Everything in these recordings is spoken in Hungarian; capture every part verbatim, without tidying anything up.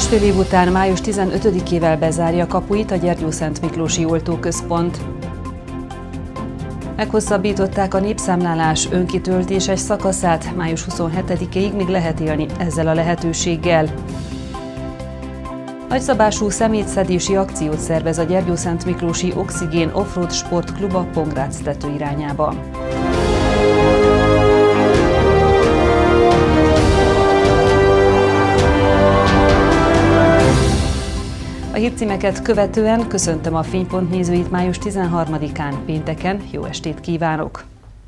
Másfél év után május tizenötödikével bezárja kapuit a Gyergyószentmiklósi Oltóközpont. Meghosszabbították a népszámlálás önkitöltéses szakaszát, május huszonhetedikéig még lehet élni ezzel a lehetőséggel. Nagyszabású szemétszedési akciót szervez a Gyergyószentmiklósi Oxigén Offroad Sportklub a Pongrác tető irányába. A hírcímeket követően köszöntöm a Fénypont nézőit május tizenharmadikán, pénteken. Jó estét kívánok!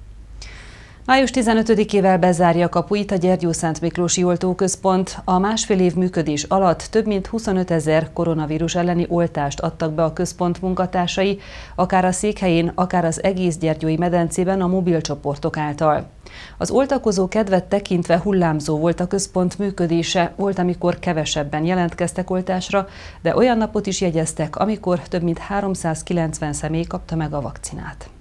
május tizenötödikével bezárja kapuit a Gyergyószentmiklósi Oltóközpont. A másfél év működés alatt több mint huszonötezer koronavírus elleni oltást adtak be a központ munkatársai, akár a székhelyén, akár az egész Gyergyói medencében a mobil csoportok által. Az oltakozó kedvet tekintve hullámzó volt a központ működése, volt, amikor kevesebben jelentkeztek oltásra, de olyan napot is jegyeztek, amikor több mint háromszázkilencven személy kapta meg a vakcinát.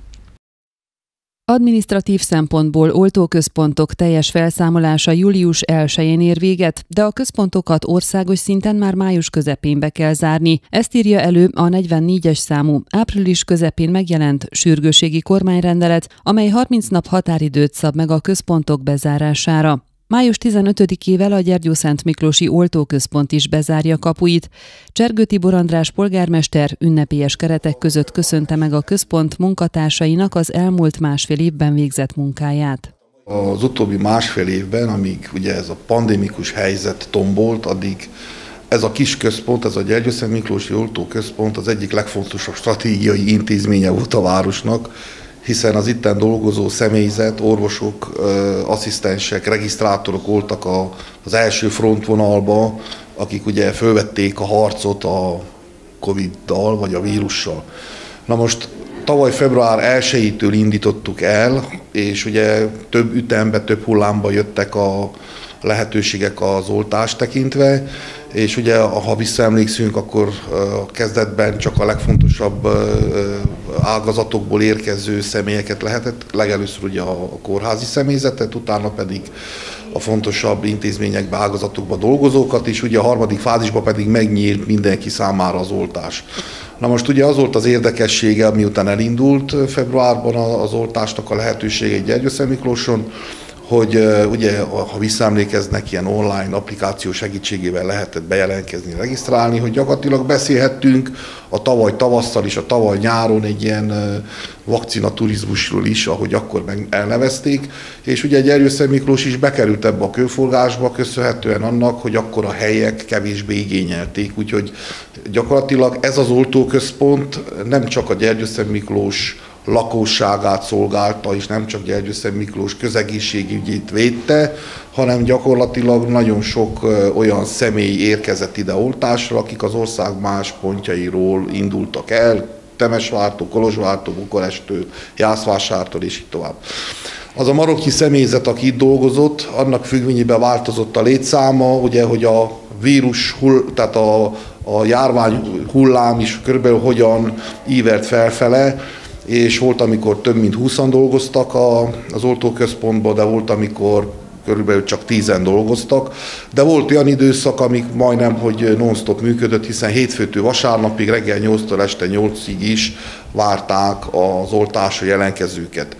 Adminisztratív szempontból oltóközpontok teljes felszámolása július elsején ér véget, de a központokat országos szinten már május közepén be kell zárni. Ezt írja elő a negyvennégyes számú április közepén megjelent sürgősségi kormányrendelet, amely harminc nap határidőt szab meg a központok bezárására. május tizenötödikével a Gyergyószentmiklósi Oltóközpont is bezárja kapuit. Csergő Tibor András polgármester ünnepélyes keretek között köszönte meg a központ munkatársainak az elmúlt másfél évben végzett munkáját. Az utóbbi másfél évben, amíg ugye ez a pandémikus helyzet tombolt, addig ez a kis központ, ez a Gyergyószentmiklósi Oltóközpont az egyik legfontosabb stratégiai intézménye volt a városnak, hiszen az itten dolgozó személyzet, orvosok, asszisztensek, regisztrátorok voltak az első frontvonalba, akik ugye fölvették a harcot a Coviddal vagy a vírussal. Na most tavaly február elsejétől indítottuk el, és ugye több ütembe, több hullámba jöttek a lehetőségek az oltást tekintve, és ugye, ha visszaemlékszünk, akkor a kezdetben csak a legfontosabb ágazatokból érkező személyeket lehetett, legelőször ugye a kórházi személyzetet, utána pedig a fontosabb intézményekben, ágazatokban dolgozókat, és ugye a harmadik fázisban pedig megnyílt mindenki számára az oltás. Na most ugye az volt az érdekessége, miután elindult februárban az oltásnak a lehetősége egy Gyergyószentmiklóson, hogy uh, ugye, ha visszaemlékeznek, ilyen online applikáció segítségével lehetett bejelentkezni, regisztrálni, hogy gyakorlatilag beszélhettünk a tavaly tavasszal és a tavaly nyáron egy ilyen uh, vakcinaturizmusról is, ahogy akkor meg elnevezték, és ugye Gyergyószentmiklós is bekerült ebbe a körforgásba, köszönhetően annak, hogy akkor a helyek kevésbé igényelték, úgyhogy gyakorlatilag ez az oltóközpont nem csak a Gyergyószentmiklós lakosságát szolgálta, és nem csak Gyergyószentmiklós közegészségügyét védte, hanem gyakorlatilag nagyon sok olyan személy érkezett ide oltásra, akik az ország más pontjairól indultak el, Temesvártól, Kolozsvártól, Bukarestől, Jászvásártól, és így tovább. Az a maroknyi személyzet, aki itt dolgozott, annak függvényében változott a létszáma, ugye, hogy a vírus, hull, tehát a, a járvány hullám is körülbelül hogyan ívelt felfele, és volt, amikor több mint húszan dolgoztak az oltóközpontban, de volt, amikor körülbelül csak tízen dolgoztak, de volt olyan időszak, amik majdnem, hogy non-stop működött, hiszen hétfőtől vasárnapig, reggel nyolctól este nyolcig is várták az oltásra jelentkezőket.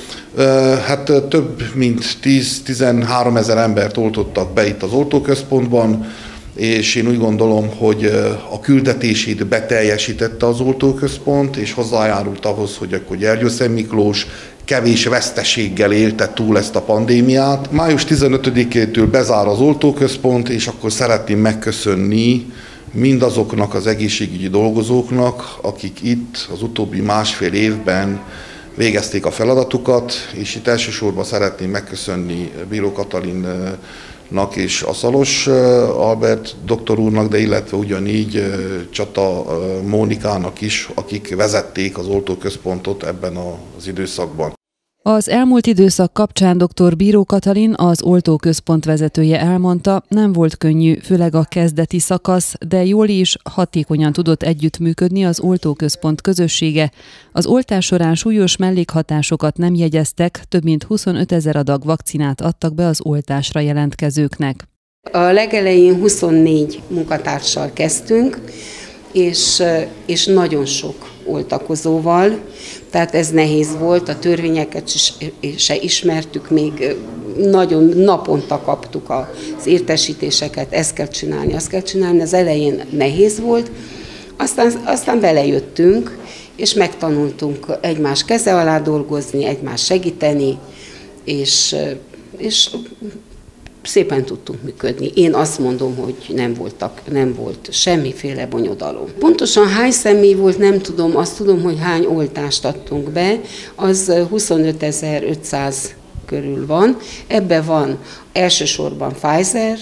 Hát több mint tíz-tizenhárom ezer embert oltottak be itt az oltóközpontban, és én úgy gondolom, hogy a küldetését beteljesítette az oltóközpont, és hozzájárult ahhoz, hogy akkor Gyergyószentmiklós kevés veszteséggel élte túl ezt a pandémiát. május tizenötödikétől bezár az oltóközpont, és akkor szeretném megköszönni mindazoknak az egészségügyi dolgozóknak, akik itt az utóbbi másfél évben végezték a feladatukat, és itt elsősorban szeretném megköszönni Bíró Katalinnak és a Szalos Albert doktor úrnak, de illetve ugyanígy Csata Mónikának is, akik vezették az oltóközpontot ebben az időszakban. Az elmúlt időszak kapcsán dr. Bíró Katalin, az oltóközpont vezetője elmondta, nem volt könnyű, főleg a kezdeti szakasz, de jól is, hatékonyan tudott együttműködni az oltóközpont közössége. Az oltás során súlyos mellékhatásokat nem jegyeztek, több mint huszonötezer adag vakcinát adtak be az oltásra jelentkezőknek. A legelején huszonnégy munkatársal kezdtünk, és, és nagyon sok oltakozóval, tehát ez nehéz volt, a törvényeket se ismertük, még nagyon naponta kaptuk az értesítéseket, ezt kell csinálni, azt kell csinálni, az elején nehéz volt, aztán, aztán belejöttünk, és megtanultunk egymás keze alá dolgozni, egymás segíteni, és, és szépen tudtunk működni. Én azt mondom, hogy nem, voltak, nem volt semmiféle bonyodalom. Pontosan hány személy volt, nem tudom, azt tudom, hogy hány oltást adtunk be, az huszonötezer-ötszáz körül van. Ebben van elsősorban Pfizer,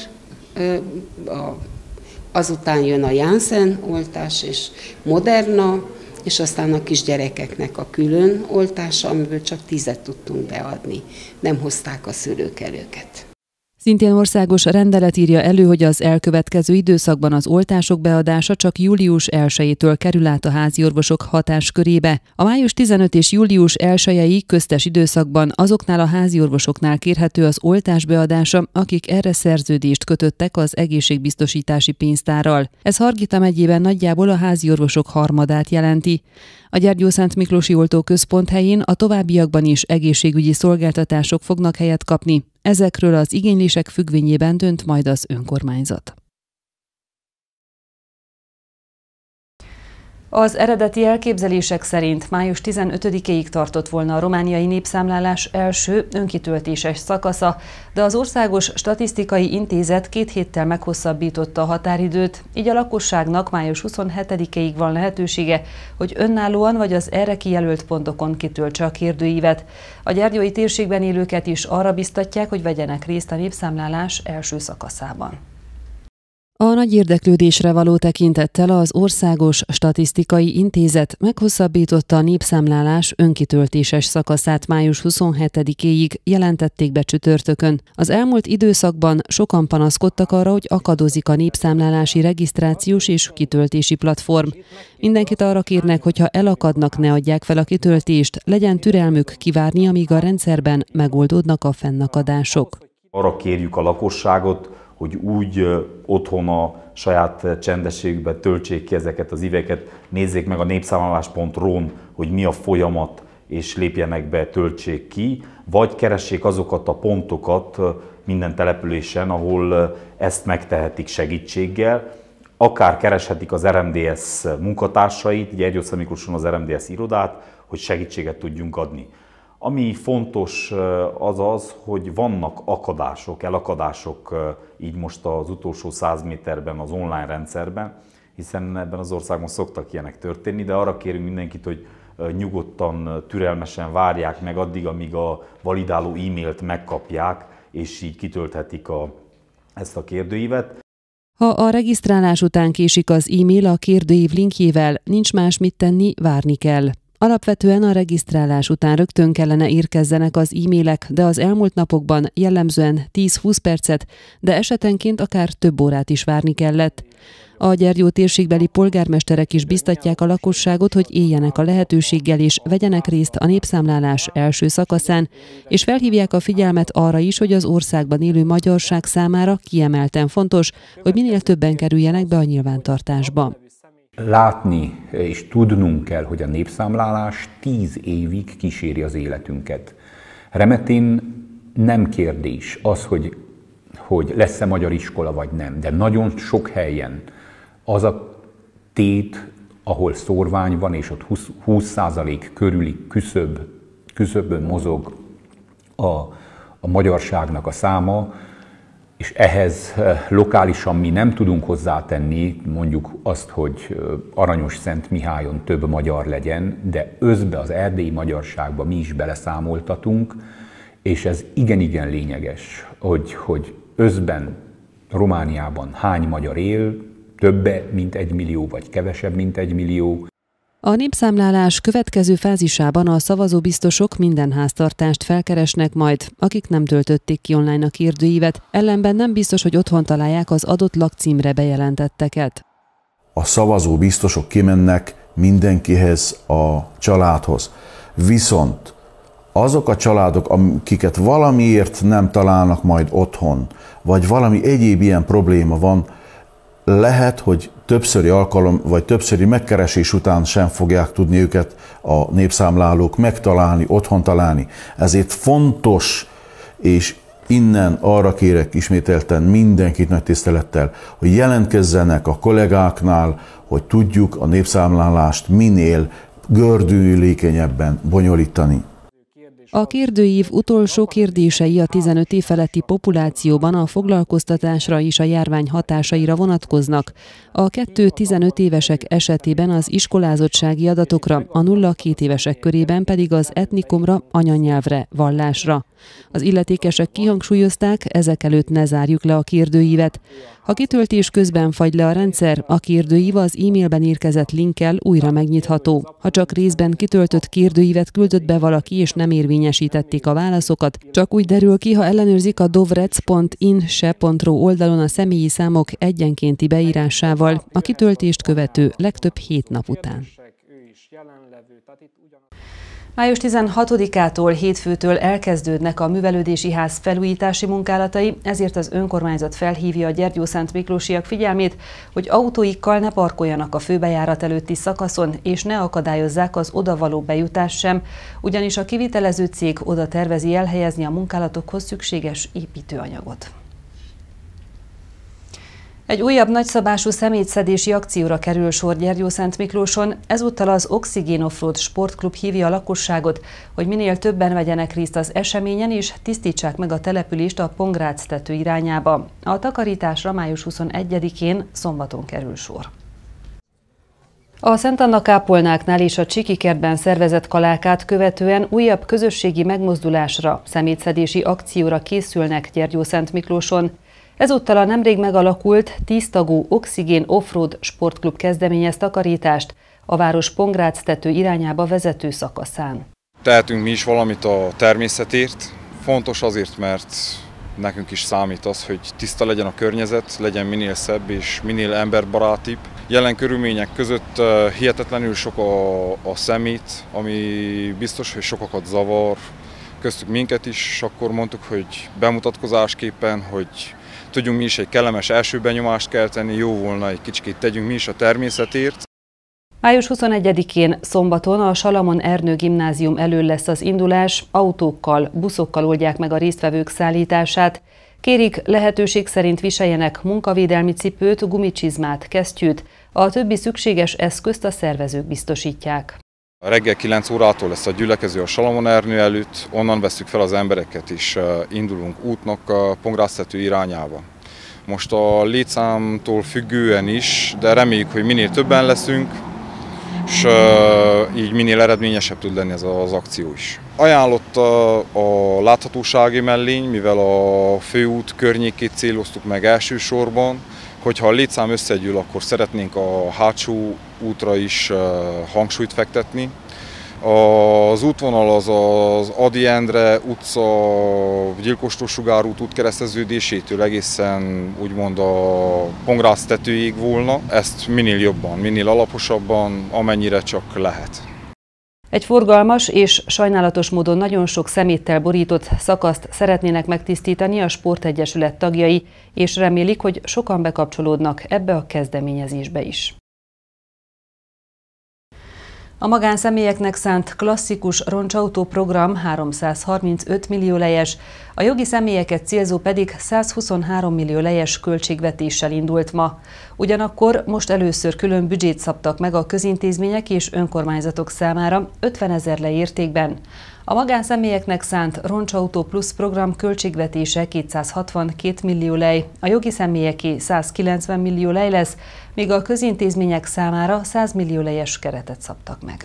azután jön a Janssen oltás és Moderna, és aztán a kisgyerekeknek a külön oltása, amiből csak tízet tudtunk beadni. Nem hozták a szülők el őket. Szintén országos rendelet írja elő, hogy az elkövetkező időszakban az oltások beadása csak július elsejétől kerül át a háziorvosok hatáskörébe. A május tizenötödike és július elsejei köztes időszakban azoknál a háziorvosoknál kérhető az oltás beadása, akik erre szerződést kötöttek az egészségbiztosítási pénztárral. Ez Hargita megyében nagyjából a háziorvosok harmadát jelenti. A Gyergyószentmiklósi Oltóközpont helyén a továbbiakban is egészségügyi szolgáltatások fognak helyet kapni. Ezekről az igénylések függvényében dönt majd az önkormányzat. Az eredeti elképzelések szerint május tizenötödikéig tartott volna a romániai népszámlálás első önkitöltéses szakasza, de az Országos Statisztikai Intézet két héttel meghosszabbította a határidőt, így a lakosságnak május huszonhetedikéig van lehetősége, hogy önállóan vagy az erre kijelölt pontokon kitöltse a kérdőívet. A gyergyói térségben élőket is arra biztatják, hogy vegyenek részt a népszámlálás első szakaszában. A nagy érdeklődésre való tekintettel az Országos Statisztikai Intézet meghosszabbította a népszámlálás önkitöltéses szakaszát május huszonhetedikéig, jelentették be csütörtökön. Az elmúlt időszakban sokan panaszkodtak arra, hogy akadozik a népszámlálási regisztrációs és kitöltési platform. Mindenkit arra kérnek, hogyha elakadnak, ne adják fel a kitöltést, legyen türelmük kivárni, amíg a rendszerben megoldódnak a fennakadások. Arra kérjük a lakosságot, hogy úgy otthon a saját csendességükben töltsék ki ezeket az iveket, nézzék meg a népszámlálás pont ro-n, hogy mi a folyamat, és lépjenek be, töltsék ki, vagy keressék azokat a pontokat minden településen, ahol ezt megtehetik segítséggel. Akár kereshetik az er em dé es munkatársait, Gyergyószentmiklóson az er em dé es irodát, hogy segítséget tudjunk adni. Ami fontos az az, hogy vannak akadások, elakadások így most az utolsó száz méterben az online rendszerben, hiszen ebben az országban szoktak ilyenek történni, de arra kérünk mindenkit, hogy nyugodtan, türelmesen várják meg addig, amíg a validáló e-mailt megkapják, és így kitölthetik a, ezt a kérdőívet. Ha a regisztrálás után késik az e-mail a kérdőív linkjével, nincs más mit tenni, várni kell. Alapvetően a regisztrálás után rögtön kellene érkezzenek az e-mailek, de az elmúlt napokban jellemzően tíz-húsz percet, de esetenként akár több órát is várni kellett. A Gyergyó térségbeli polgármesterek is biztatják a lakosságot, hogy éljenek a lehetőséggel és vegyenek részt a népszámlálás első szakaszán, és felhívják a figyelmet arra is, hogy az országban élő magyarság számára kiemelten fontos, hogy minél többen kerüljenek be a nyilvántartásba. Látni és tudnunk kell, hogy a népszámlálás tíz évig kíséri az életünket. Remetén nem kérdés az, hogy, hogy lesz-e magyar iskola vagy nem, de nagyon sok helyen az a tét, ahol szórvány van, és ott húsz százalék körüli küszöb, küszöbön mozog a, a magyarságnak a száma, és ehhez lokálisan mi nem tudunk hozzátenni mondjuk azt, hogy Aranyos Szent Mihályon több magyar legyen, de özbe az erdélyi magyarságba mi is beleszámoltatunk, és ez igen-igen lényeges, hogy, hogy özben Romániában hány magyar él, többe, mint egy millió, vagy kevesebb, mint egy millió. A népszámlálás következő fázisában a szavazóbiztosok minden háztartást felkeresnek majd, akik nem töltötték ki online a kérdőívet, ellenben nem biztos, hogy otthon találják az adott lakcímre bejelentetteket. A szavazóbiztosok kimennek mindenkihez, a családhoz. Viszont azok a családok, akiket valamiért nem találnak majd otthon, vagy valami egyéb ilyen probléma van, lehet, hogy többszöri alkalom, vagy többszöri megkeresés után sem fogják tudni őket a népszámlálók megtalálni, otthon találni. Ezért fontos, és innen arra kérek ismételten mindenkit nagy tisztelettel, hogy jelentkezzenek a kollégáknál, hogy tudjuk a népszámlálást minél gördülékenyebben bonyolítani. A kérdőív utolsó kérdései a tizenöt év feletti populációban a foglalkoztatásra és a járvány hatásaira vonatkoznak. A kettő-tizenöt évesek esetében az iskolázottsági adatokra, a nulla-két évesek körében pedig az etnikumra, anyanyelvre, vallásra. Az illetékesek kihangsúlyozták, ezek előtt ne zárjuk le a kérdőívet. Ha kitöltés közben fagy le a rendszer, a kérdőív az e-mailben érkezett linkkel újra megnyitható. Ha csak részben kitöltött kérdőívet küldött be valaki és nem érvényesítették a válaszokat, csak úgy derül ki, ha ellenőrzik a dovrec pont inse pont ro oldalon a személyi számok egyenkénti beírásával, a kitöltést követő legtöbb hét nap után. május tizenhatodikától hétfőtől elkezdődnek a művelődési ház felújítási munkálatai, ezért az önkormányzat felhívja a Gyergyószentmiklósiak figyelmét, hogy autóikkal ne parkoljanak a főbejárat előtti szakaszon, és ne akadályozzák az odavaló bejutást sem, ugyanis a kivitelező cég oda tervezi elhelyezni a munkálatokhoz szükséges építőanyagot. Egy újabb nagyszabású szemétszedési akcióra kerül sor Gyergyószentmiklóson, ezúttal az Oxigén Offroad Sportklub hívja a lakosságot, hogy minél többen vegyenek részt az eseményen és tisztítsák meg a települést a Pongrác-tető irányába. A takarításra május huszonegyedikén szombaton kerül sor. A Szent Anna kápolnáknál és a Csikikertben szervezett kalákát követően újabb közösségi megmozdulásra, szemétszedési akcióra készülnek Gyergyószentmiklóson. Ezúttal a nemrég megalakult tíztagú Oxigén Offroad Sportklub kezdeményez takarítást a város Pongrác-tető irányába vezető szakaszán. Tehetünk mi is valamit a természetért. Fontos azért, mert nekünk is számít az, hogy tiszta legyen a környezet, legyen minél szebb és minél emberbarátibb. Jelen körülmények között hihetetlenül sok a, a szemét, ami biztos, hogy sokakat zavar, köztük minket is, és akkor mondtuk, hogy bemutatkozásképpen, hogy tudjunk mi is egy kellemes első benyomást kelteni, jó volna egy kicsit tegyünk mi is a természetért. május huszonegyedikén szombaton a Salamon Ernő gimnázium elől lesz az indulás, autókkal, buszokkal oldják meg a résztvevők szállítását. Kérik, lehetőség szerint viseljenek munkavédelmi cipőt, gumicsizmát, kesztyűt, a többi szükséges eszközt a szervezők biztosítják. A reggel kilenc órától lesz a gyülekező a Salamon Ernő előtt, onnan vesszük fel az embereket és indulunk útnak a Pongrác-tető irányába. Most a létszámtól függően is, de reméljük, hogy minél többen leszünk, és így minél eredményesebb tud lenni ez az akció is. Ajánlott a, a láthatósági mellény, mivel a főút környékét céloztuk meg elsősorban, hogyha a létszám összegyűl, akkor szeretnénk a hátsó útra is hangsúlyt fektetni. Az útvonal az az Ady Endre utca, Gyilkostó Sugár út útkereszteződésétől egészen úgymond a Pongrác-tetőig volna. Ezt minél jobban, minél alaposabban, amennyire csak lehet. Egy forgalmas és sajnálatos módon nagyon sok szeméttel borított szakaszt szeretnének megtisztítani a sportegyesület tagjai, és remélik, hogy sokan bekapcsolódnak ebbe a kezdeményezésbe is. A magánszemélyeknek szánt klasszikus roncsautó program háromszázharmincöt millió lejes, a jogi személyeket célzó pedig százhuszonhárom millió lejes költségvetéssel indult ma. Ugyanakkor most először külön büdzsét szabtak meg a közintézmények és önkormányzatok számára ötvenezer lej értékben. A magánszemélyeknek szánt Roncsautó Plusz program költségvetése kétszázhatvankét millió lej, a jogi személyeké százkilencven millió lej lesz, míg a közintézmények számára száz millió lejes keretet szabtak meg.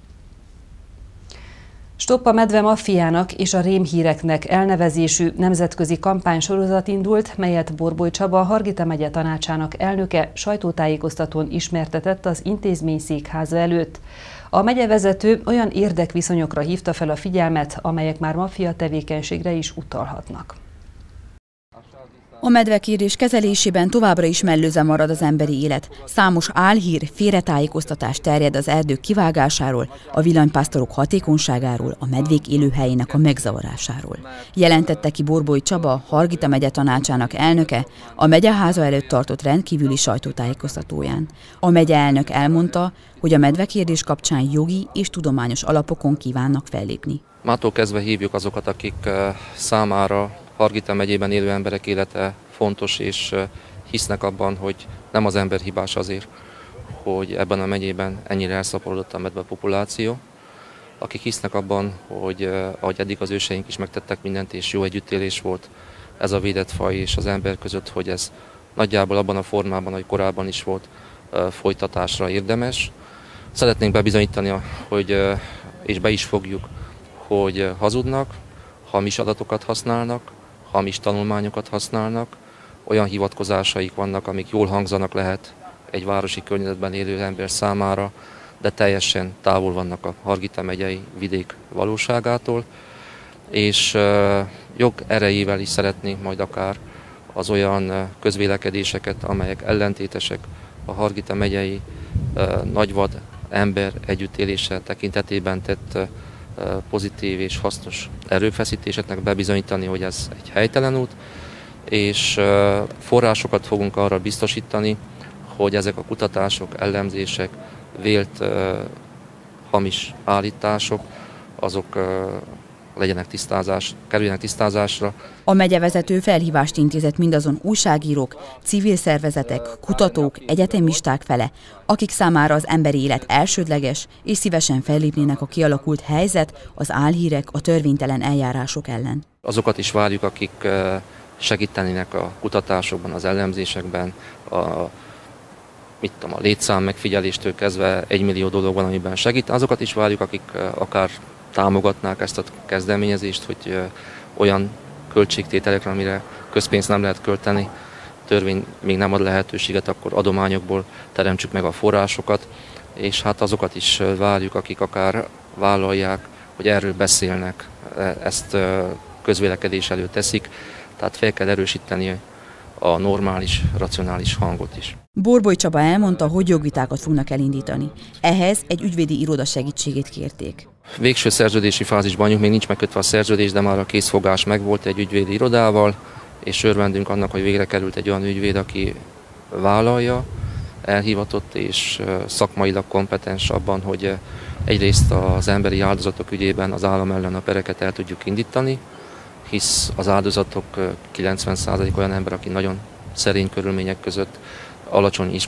Stopp a medve maffiának és a rémhíreknek elnevezésű nemzetközi kampánysorozat indult, melyet Borboly Csaba, Hargita megye tanácsának elnöke sajtótájékoztatón ismertetett az intézmény székháza előtt. A megyevezető olyan érdekviszonyokra hívta fel a figyelmet, amelyek már maffia tevékenységre is utalhatnak. A medvekérdés kezelésében továbbra is mellőzve marad az emberi élet. Számos álhír, félretájékoztatás terjed az erdők kivágásáról, a villanypásztorok hatékonyságáról, a medvék élőhelyének a megzavarásáról. Jelentette ki Borbói Csaba, Hargita megye tanácsának elnöke, a megyeháza előtt tartott rendkívüli sajtótájékoztatóján. A megye elnök elmondta, hogy a medvekérdés kapcsán jogi és tudományos alapokon kívánnak fellépni. Mától kezdve hívjuk azokat, akik számára Hargita megyében élő emberek élete fontos, és hisznek abban, hogy nem az ember hibás azért, hogy ebben a megyében ennyire elszaporodott a medve populáció. Akik hisznek abban, hogy ahogy eddig az őseink is megtettek mindent, és jó együttélés volt ez a védett faj és az ember között, hogy ez nagyjából abban a formában, ahogy korábban is volt, folytatásra érdemes. Szeretnénk bebizonyítani, hogy, és be is fogjuk, hogy hazudnak, hamis adatokat használnak, hamis tanulmányokat használnak, olyan hivatkozásaik vannak, amik jól hangzanak lehet egy városi környezetben élő ember számára, de teljesen távol vannak a Hargita megyei vidék valóságától, és uh, jog erejével is szeretnénk majd akár az olyan uh, közvélekedéseket, amelyek ellentétesek a Hargita megyei uh, nagyvad ember együttélése tekintetében tett uh, pozitív és hasznos erőfeszítéseknek bebizonyítani, hogy ez egy helytelen út, és forrásokat fogunk arra biztosítani, hogy ezek a kutatások, elemzések, vélt hamis állítások, azok legyenek tisztázás, kerüljenek tisztázásra. A megyevezető felhívást intézett mindazon újságírók, civil szervezetek, kutatók, egyetemisták fele, akik számára az emberi élet elsődleges, és szívesen fellépnének a kialakult helyzet, az álhírek, a törvénytelen eljárások ellen. Azokat is várjuk, akik segítenének a kutatásokban, az elemzésekben, a, mit tudom, a létszám megfigyeléstől kezdve egymillió dolog van, amiben segít. Azokat is várjuk, akik akár támogatnák ezt a kezdeményezést, hogy olyan költségtételekre, amire közpénzt nem lehet költeni, törvény még nem ad lehetőséget, akkor adományokból teremtsük meg a forrásokat, és hát azokat is várjuk, akik akár vállalják, hogy erről beszélnek, ezt közvélekedés elő teszik, tehát fel kell erősíteni a normális, racionális hangot is. Borbói Csaba elmondta, hogy jogvitákat fognak elindítani. Ehhez egy ügyvédi iroda segítségét kérték. Végső szerződési fázisban vagyunk, még nincs megkötve a szerződés, de már a készfogás megvolt egy ügyvédi irodával, és örvendünk annak, hogy végre került egy olyan ügyvéd, aki vállalja, elhivatott és szakmailag kompetens abban, hogy egyrészt az emberi áldozatok ügyében az állam ellen a pereket el tudjuk indítani, hisz az áldozatok kilencven százalék olyan ember, aki nagyon szerény körülmények között alacsony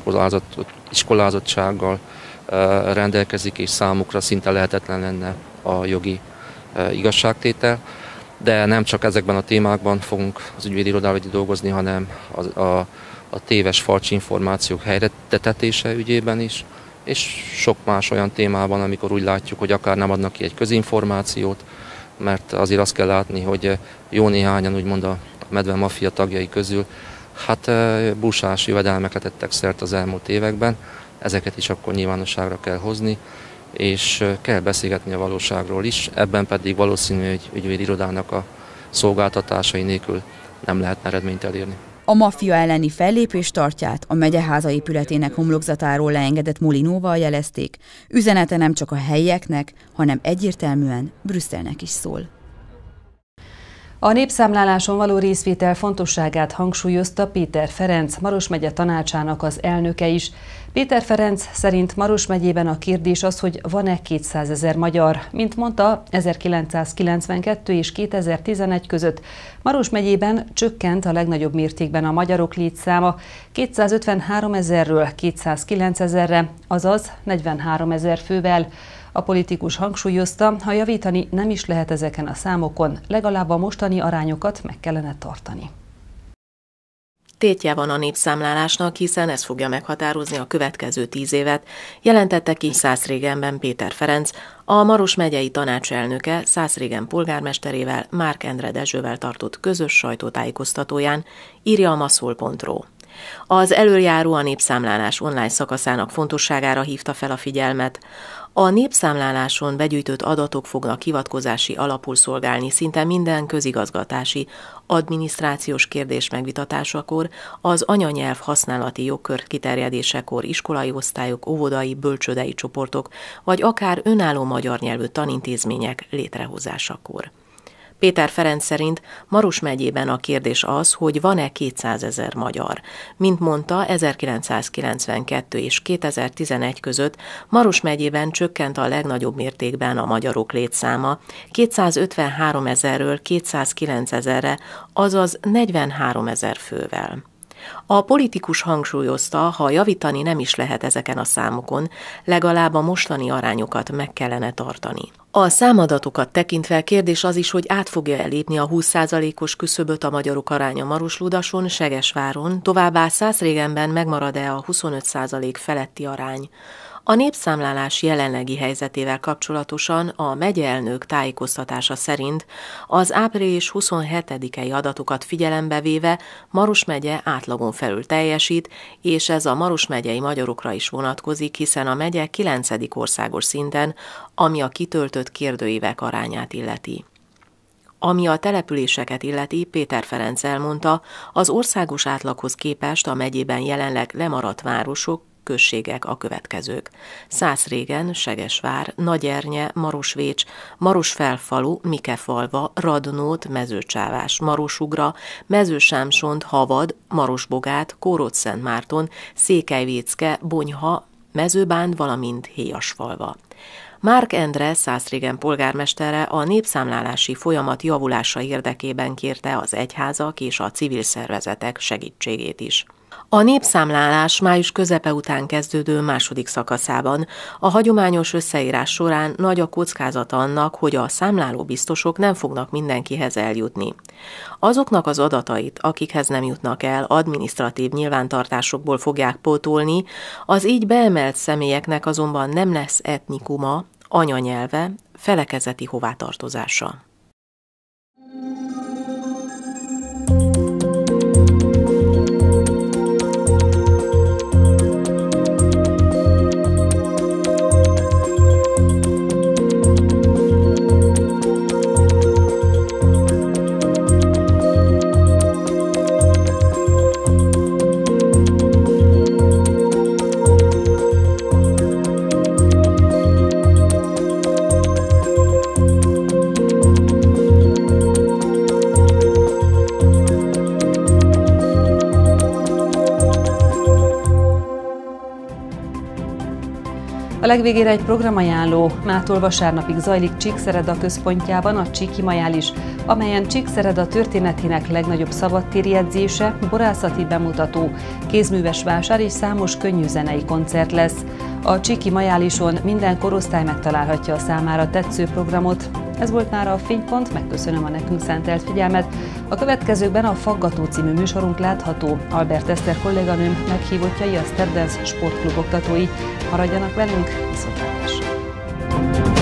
iskolázottsággal rendelkezik, és számukra szinte lehetetlen lenne a jogi igazságtétel. De nem csak ezekben a témákban fogunk az ügyvédi irodával dolgozni, hanem a, a, a téves falcsi információk helyretetése ügyében is, és sok más olyan témában, amikor úgy látjuk, hogy akár nem adnak ki egy közinformációt, mert azért azt kell látni, hogy jó néhányan, úgymond a medve maffia tagjai közül, hát busás jövedelmekre tettek szert az elmúlt években, ezeket is akkor nyilvánosságra kell hozni, és kell beszélgetni a valóságról is, ebben pedig valószínű, hogy ügyvédi irodának a szolgáltatásai nélkül nem lehetne eredményt elérni. A maffia elleni fellépés tartját a megyeháza épületének homlokzatáról leengedett molinóval jelezték. Üzenete nem csak a helyieknek, hanem egyértelműen Brüsszelnek is szól. A népszámláláson való részvétel fontosságát hangsúlyozta Péter Ferenc, Maros megye tanácsának az elnöke is. Péter Ferenc szerint Maros megyében a kérdés az, hogy van-e kétszázezer magyar. Mint mondta, ezerkilencszázkilencvenkettő és kétezer-tizenegy között Maros megyében csökkent a legnagyobb mértékben a magyarok létszáma kétszázötvenhárom ezerről kétszázkilenc ezerre, azaz negyvenhárom ezer fővel. A politikus hangsúlyozta, ha javítani nem is lehet ezeken a számokon, legalább a mostani arányokat meg kellene tartani. Tétje van a népszámlálásnak, hiszen ez fogja meghatározni a következő tíz évet, jelentette ki Szászrégenben Péter Ferenc, a Maros megyei tanácselnöke Szászrégen polgármesterével, Márk Endre Dezsővel tartott közös sajtótájékoztatóján, írja a maszol pont ro. Az elöljáró a népszámlálás online szakaszának fontosságára hívta fel a figyelmet. A népszámláláson begyűjtött adatok fognak hivatkozási alapul szolgálni szinte minden közigazgatási, adminisztrációs kérdés megvitatásakor, az anyanyelv használati jogkör kiterjedésekor, iskolai osztályok, óvodai, bölcsődei csoportok, vagy akár önálló magyar nyelvű tanintézmények létrehozásakor. Péter Ferenc szerint Maros megyében a kérdés az, hogy van-e kétszázezer magyar. Mint mondta, ezerkilencszázkilencvenkettő és kétezer-tizenegy között Maros megyében csökkent a legnagyobb mértékben a magyarok létszáma, kétszázötvenhárom ezerről kétszázkilenc ezerre, azaz negyvenhárom ezer fővel. A politikus hangsúlyozta, ha javítani nem is lehet ezeken a számokon, legalább a mostani arányokat meg kellene tartani. A számadatokat tekintve kérdés az is, hogy át fogja elépni a húsz százalékos küszöböt a magyarok aránya Marosludason, Segesváron, továbbá Szászrégenben megmarad-e a huszonöt százalék feletti arány. A népszámlálás jelenlegi helyzetével kapcsolatosan a megyeelnök tájékoztatása szerint az április huszonhetedikei adatokat figyelembe véve Maros megye átlagon felül teljesít, és ez a Maros megyei magyarokra is vonatkozik, hiszen a megye kilencedik országos szinten, ami a kitöltött kérdőívek arányát illeti. Ami a településeket illeti, Péter Ferenc elmondta, az országos átlaghoz képest a megyében jelenleg lemaradt városok, községek a következők: Szászrégen, Segesvár, Nagyernye, Marosvécs, Marosfelfalu, Mikefalva, Radnót, Mezőcsávás, Marosugra, Mezősámsont, Havad, Marosbogát, Kórodszentmárton, Székelyvécke, Bonyha, Mezőbánd, valamint Héjasfalva. Márk Endre, Szászrégen polgármestere a népszámlálási folyamat javulása érdekében kérte az egyházak és a civil szervezetek segítségét is. A népszámlálás május közepe után kezdődő második szakaszában a hagyományos összeírás során nagy a kockázata annak, hogy a számláló biztosok nem fognak mindenkihez eljutni. Azoknak az adatait, akikhez nem jutnak el, adminisztratív nyilvántartásokból fogják pótolni, az így beemelt személyeknek azonban nem lesz etnikuma, anyanyelve, felekezeti hovatartozása. A legvégére egy programajánló. Mától vasárnapig zajlik Csíkszereda központjában a Csíki Majális, amelyen Csíkszereda történetének legnagyobb szabadtéri edzése, borászati bemutató, kézműves vásár és számos könnyű zenei koncert lesz. A Csíki Majálison minden korosztály megtalálhatja a számára tetsző programot. Ez volt már a Fénypont, megköszönöm a nekünk szentelt figyelmet. A következőkben a Faggató című műsorunk látható. Albert Eszter kolléganőm meghívottjai a Step Dance sportklub oktatói. Maradjanak velünk, viszontlátásra!